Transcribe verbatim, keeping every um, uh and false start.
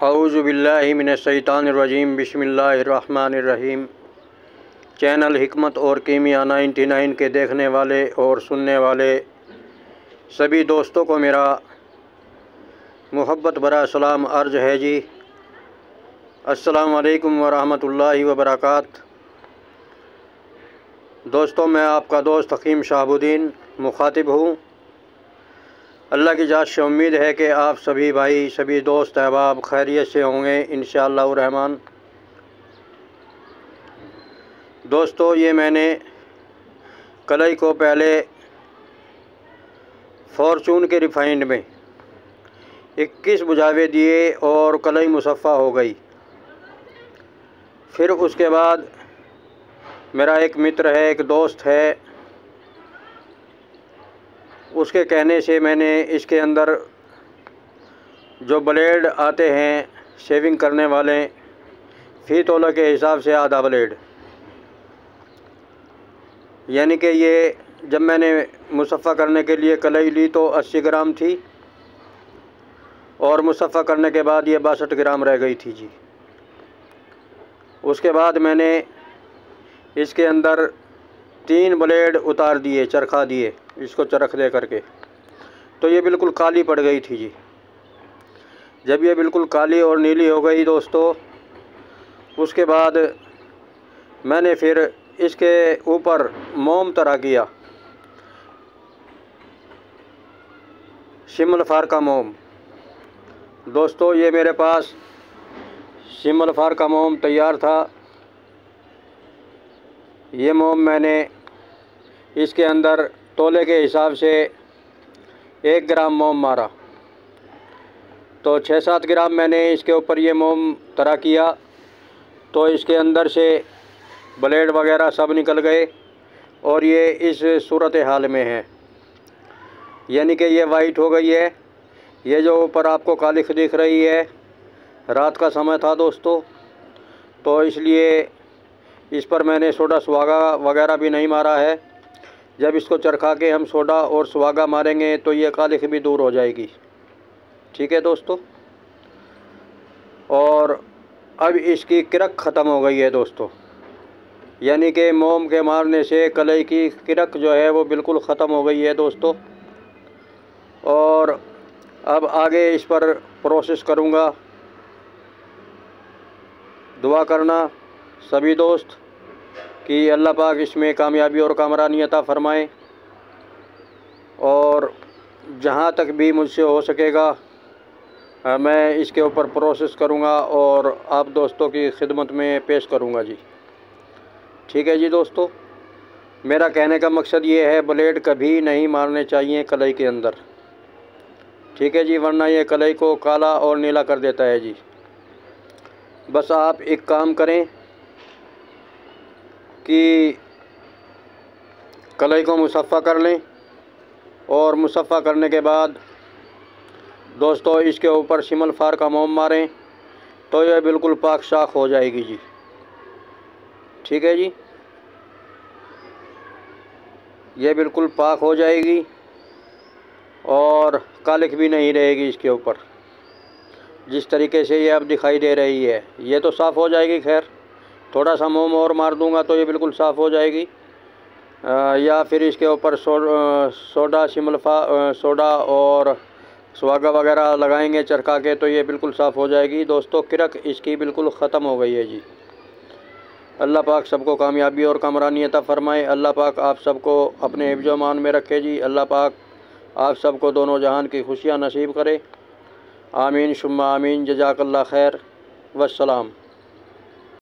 औज़ु बिल्लाहि मिनश्शैतानिर्रजीम बिस्मिल्लाहिर्रहमानिर्रहीम। चैनल हिकमत और कीमिया नाइन्टी नाइन के देखने वाले और सुनने वाले सभी दोस्तों को मेरा मोहब्बत भरा सलाम अर्ज़ है जी। अस्सलामु अलैकुम व रहमतुल्लाहि व बरकातहू। दोस्तों, मैं आपका दोस्त हकीम शहाबुद्दीन मुखातिब हूँ। अल्लाह की जात से उम्मीद है कि आप सभी भाई, सभी दोस्त अहबाब खैरियत से होंगे इंशाअल्लाह रहमान। दोस्तों, ये मैंने कलई को पहले फॉर्चून के रिफाइंड में इक्कीस बुझावे दिए और कलई मुसफ़ा हो गई। फिर उसके बाद मेरा एक मित्र है, एक दोस्त है, उसके कहने से मैंने इसके अंदर जो ब्लेड आते हैं शेविंग करने वाले, फ़ी तोला के हिसाब से आधा ब्लेड, यानी कि ये जब मैंने मुसफ़ा करने के लिए कलई ली तो अस्सी ग्राम थी और मुसफ़ा करने के बाद ये बासठ ग्राम रह गई थी जी। उसके बाद मैंने इसके अंदर तीन ब्लेड उतार दिए, चरखा दिए, इसको चरख दे करके, तो ये बिल्कुल काली पड़ गई थी जी। जब ये बिल्कुल काली और नीली हो गई दोस्तों, उसके बाद मैंने फिर इसके ऊपर मोम तरा किया, शिमल फार का मोम। दोस्तों, ये मेरे पास शिमल फार का मोम तैयार था। ये मोम मैंने इसके अंदर तोले के हिसाब से एक ग्राम मोम मारा, तो छः सात ग्राम मैंने इसके ऊपर ये मोम तरा किया, तो इसके अंदर से ब्लेड वगैरह सब निकल गए और ये इस सूरत हाल में है, यानी कि ये वाइट हो गई है। ये जो ऊपर आपको काली दिख रही है, रात का समय था दोस्तों, तो इसलिए इस पर मैंने सोडा सुहागा वगैरह भी नहीं मारा है। जब इसको चरखा के हम सोडा और सुहागा मारेंगे तो ये कालिख भी दूर हो जाएगी। ठीक है दोस्तों। और अब इसकी किरक ख़त्म हो गई है दोस्तों, यानी कि मोम के मारने से कलई की किरक जो है वो बिल्कुल ख़त्म हो गई है दोस्तों। और अब आगे इस पर प्रोसेस करूँगा। दुआ करना सभी दोस्त कि अल्लाह पाक इसमें कामयाबी और कामरानी अता फ़रमाए, और जहाँ तक भी मुझसे हो सकेगा मैं इसके ऊपर प्रोसेस करूँगा और आप दोस्तों की खिदमत में पेश करूँगा जी। ठीक है जी दोस्तों, मेरा कहने का मकसद ये है, ब्लेड कभी नहीं मारने चाहिए कलई के अंदर। ठीक है जी, वरना ये कलई को काला और नीला कर देता है जी। बस आप एक काम करें कि कलई को मुसफ़ा कर लें, और मुसफ़ा करने के बाद दोस्तों इसके ऊपर शिमल फार का मोम मारें तो यह बिल्कुल पाक साख हो जाएगी जी। ठीक है जी, ये बिल्कुल पाक हो जाएगी और कालिख भी नहीं रहेगी इसके ऊपर। जिस तरीके से ये अब दिखाई दे रही है, ये तो साफ़ हो जाएगी। खैर, थोड़ा सा मोम और मार दूंगा तो ये बिल्कुल साफ़ हो जाएगी। आ, या फिर इसके ऊपर सो, सोडा शिमलफा सोडा और सुहागा वगैरह लगाएंगे चरखा के तो ये बिल्कुल साफ़ हो जाएगी दोस्तों। किरक इसकी बिल्कुल ख़त्म हो गई है जी। अल्लाह पाक सबको कामयाबी और कामरानी अता फ़रमाए। अल्लाह पाक आप सबको अपने हिफ्ज़ व अमान में रखे जी। अल्लाह पाक आप सबको दोनों जहान की खुशियाँ नसीब करे। आमीन शुम्मा आमीन। जज़ाकल्लाह खैर। वस्सलाम।